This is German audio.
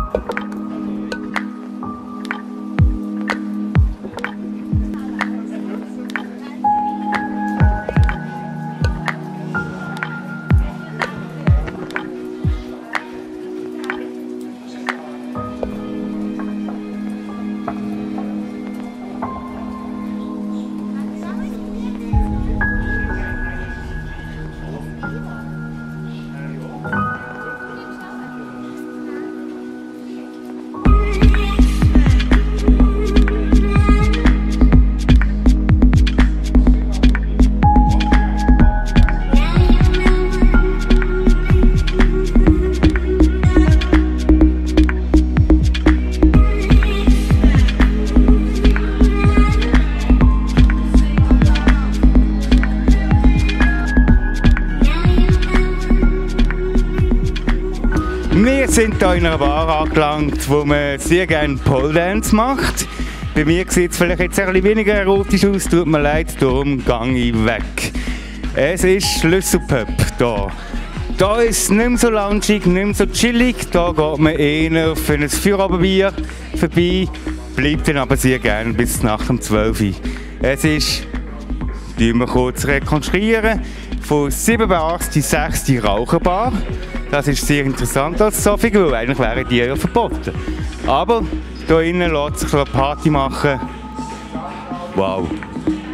Wir sind hier in einer Bar angelangt, wo man sehr gerne Pole Dance macht. Bei mir sieht es vielleicht jetzt ein bisschen weniger erotisch aus, tut mir leid, darum gehe ich weg. Es ist Schlüsselpub hier. Hier ist es nicht mehr so loungig, nicht mehr so chillig, da geht man eher für ein Feierabendbier vorbei, bleibt dann aber sehr gerne bis nach um 12 Uhr. Es ist, die wir kurz rekonstruieren, von 7 Bars die 6. Raucherbar. Das ist sehr interessant als Zofinger, weil eigentlich wären die ja verboten. Aber hier innen lässt sich so eine Party machen. Wow!